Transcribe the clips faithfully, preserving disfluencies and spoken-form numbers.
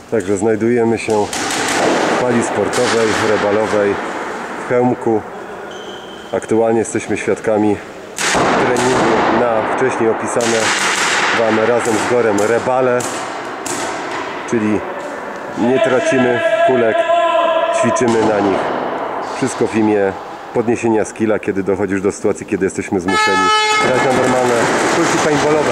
Także znajdujemy się w hali sportowej, rebalowej w Chełmku. Aktualnie jesteśmy świadkami treningu na wcześniej opisane Wam razem z Gorem rebale, czyli nie tracimy kulek, ćwiczymy na nich. Wszystko w imię podniesienia skilla, kiedy dochodzisz do sytuacji, kiedy jesteśmy zmuszeni grać na normalne kulki paintballowe.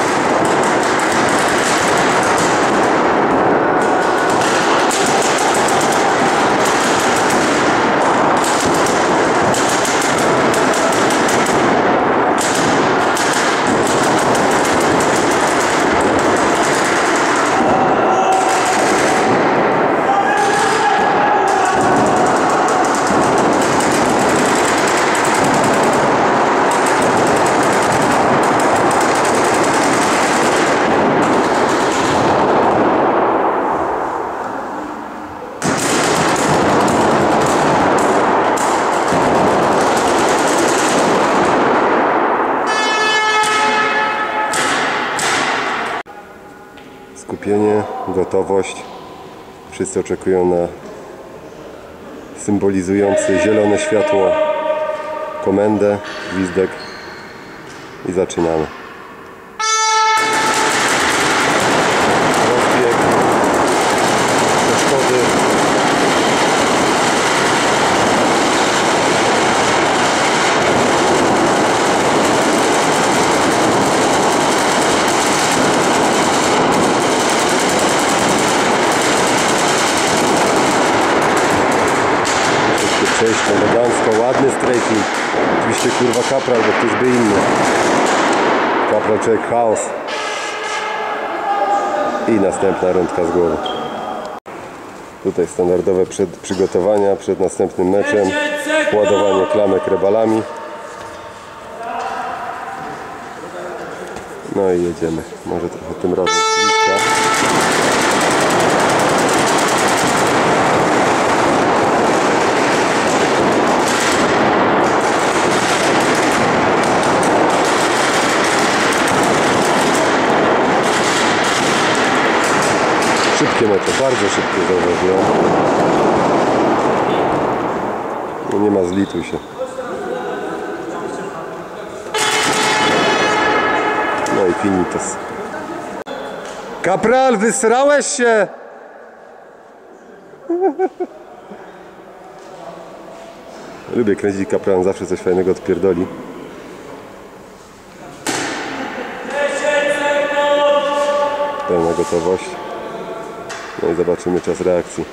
Skupienie, gotowość. Wszyscy oczekują na symbolizujący zielone światło komendę, gwizdek i zaczynamy. Rozbieg, przeszkody. Przejść elegancko, ładny strafing. Oczywiście kurwa Kapral, bo ktoś by inny. Kapral człowiek chaos. I następna rundka z głowy. Tutaj standardowe przed, przygotowania przed następnym meczem. Ładowanie klamek rebalami. No i jedziemy. Może trochę tym razem z bliska. Szybkie mecze, bardzo szybkie zauważyłem. No nie ma, zlituj się. No i finitos. Kapral, wysrałeś się! Lubię kręcić Kapral, zawsze coś fajnego odpierdoli. Pełna gotowość. No i zobaczymy czas reakcji.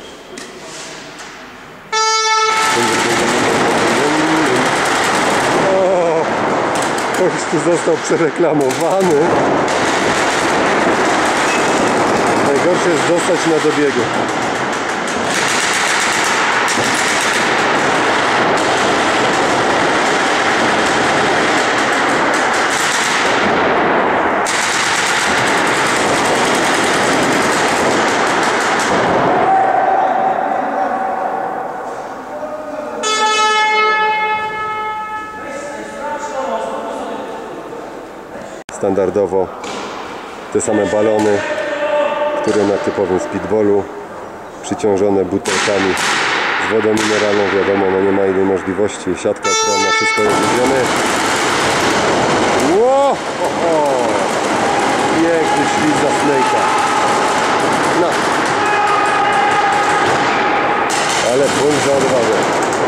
O, ktoś tu został przereklamowany. Najgorsze jest dostać na dobiegu. Standardowo te same balony, które na typowym speedballu, przyciążone butelkami z wodą mineralną, wiadomo, no nie ma innej możliwości, siatka ochronna, wszystko jest zrobione. Ło! Piękny ślizg za Snake'a. No. Ale punkt za odwagę.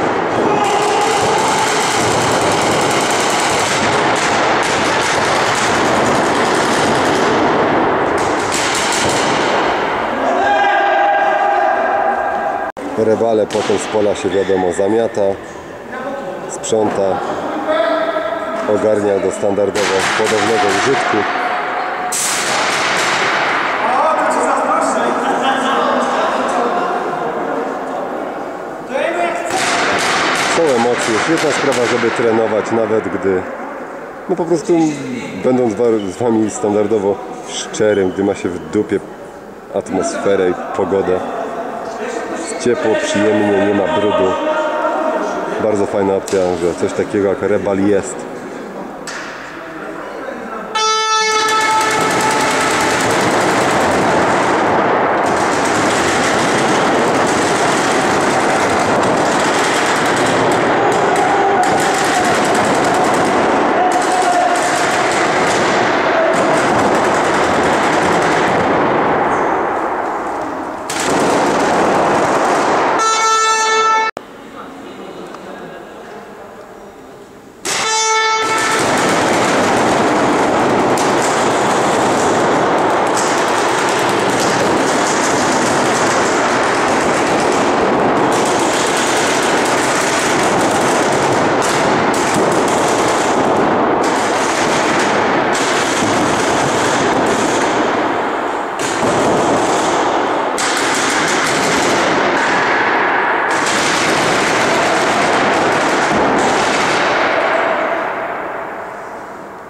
Rewale potem z pola się, wiadomo, zamiata, sprząta, ogarnia do standardowo podobnego użytku. Są emocje, świetna sprawa, żeby trenować, nawet gdy, no po prostu będąc z Wami standardowo szczerym, gdy ma się w dupie atmosferę i pogodę. Ciepło, przyjemnie, nie ma brudu. Bardzo fajna opcja, że coś takiego jak rebal jest.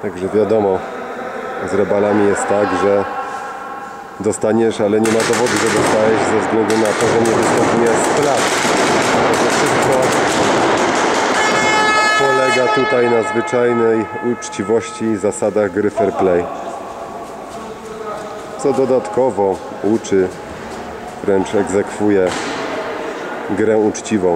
Także wiadomo, z rebalami jest tak, że dostaniesz, ale nie ma dowodu, że dostałeś ze względu na to, że nie występuje splat. Także wszystko polega tutaj na zwyczajnej uczciwości i zasadach gry fair play, co dodatkowo uczy, wręcz egzekwuje grę uczciwą.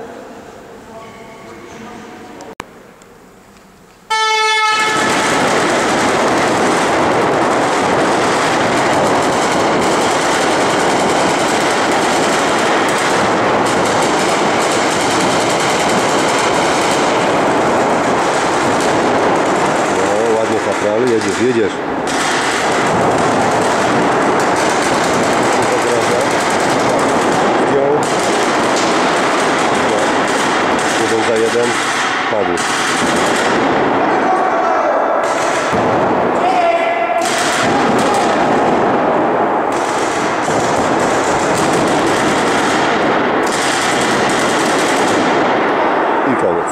Jedziesz, jedziesz. Zdjął. Jeden za jeden. Padł. I koniec.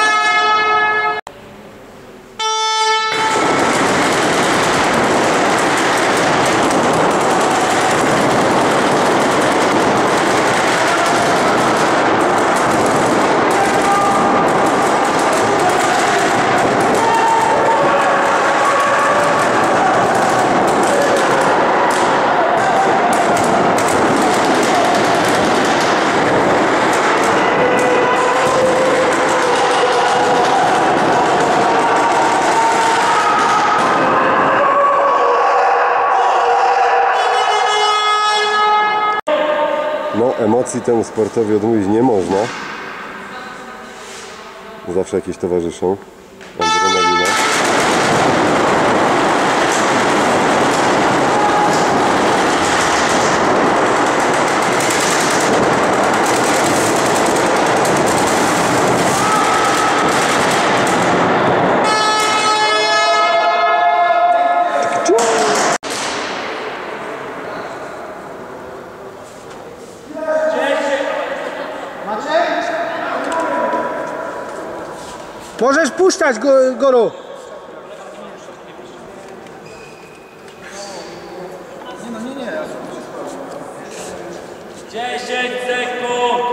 No, emocji temu sportowi odmówić nie można. Zawsze jakieś towarzyszą. Adrenalina. Możesz puszczać go, Goro. Nie no, nie, nie. dziesięć sekund.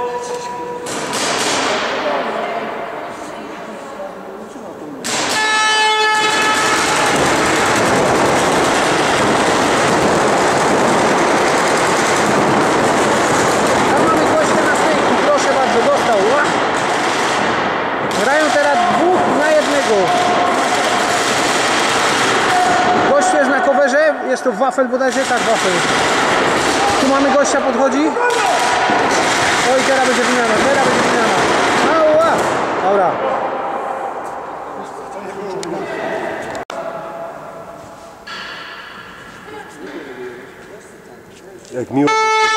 Tam mamy gościa na stejku, proszę bardzo, dostał. Grają teraz dwóch na jednego. Gościu jest na coverze, jest to wafel bodajże, tak, wafel. Tu mamy gościa, podchodzi. Oj, teraz będzie wymiana, teraz będzie wymiana. Ała! Dobra. Jak miło.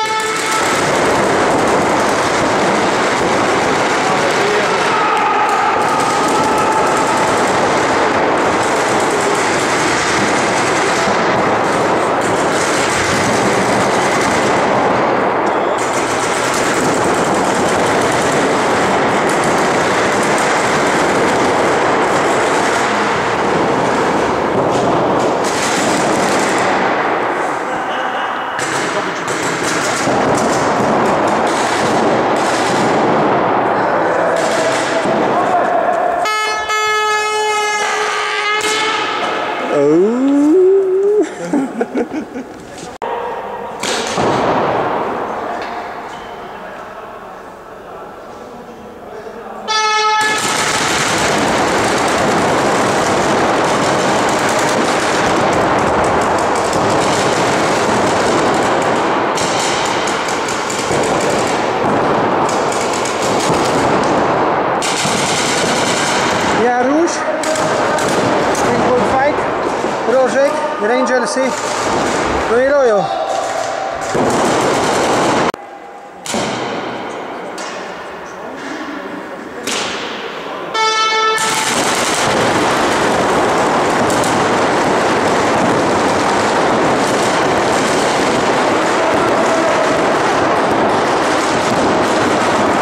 Jaruś, Paintball Fight, Rożek, Rangersy, no i Rojo.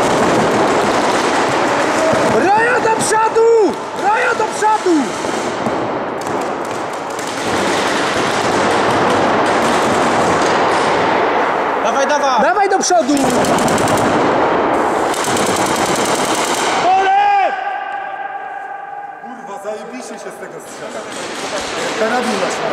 Rojo do przodu! Rojo do przodu! do przodu! Kurwa, zajebiście się z tego strzela. Karabin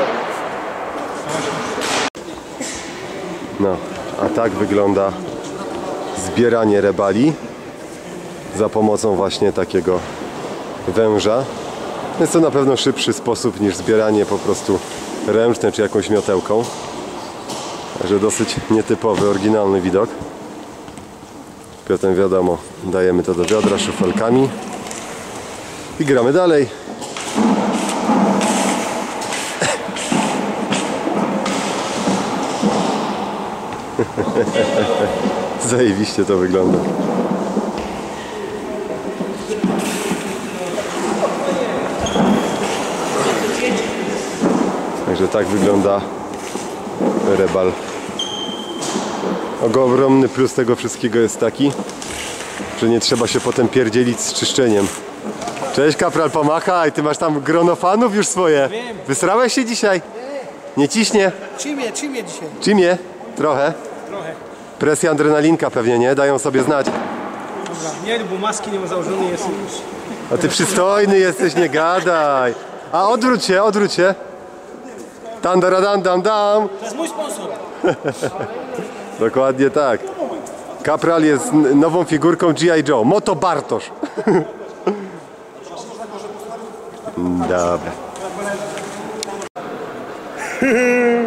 No, a tak wygląda zbieranie rebali za pomocą właśnie takiego węża. Jest to na pewno szybszy sposób niż zbieranie po prostu ręczne czy jakąś miotełką. Także dosyć nietypowy, oryginalny widok. Potem wiadomo, dajemy to do wiadra szufelkami i gramy dalej. Zajebiście to wygląda. Także tak wygląda rebal. Ogromny plus tego wszystkiego jest taki, że nie trzeba się potem pierdzielić z czyszczeniem. Cześć kapral, pomachaj, ty masz tam grono fanów już swoje. Wysrałeś się dzisiaj? Nie ciśnie? Czymie, czymie dzisiaj? Czymie? Trochę? Trochę. Presja, adrenalinka pewnie, nie? Dają sobie znać. Dobra, nie, bo maski nie ma założonej, jest już. A ty przystojny jesteś, nie gadaj. A odwróć się, odwróć się. Dam, dam, dam, dam, dam. To jest mój sponsor. Dokładnie tak. Kapral jest n- nową figurką G I Joe. Moto Bartosz. Dobra.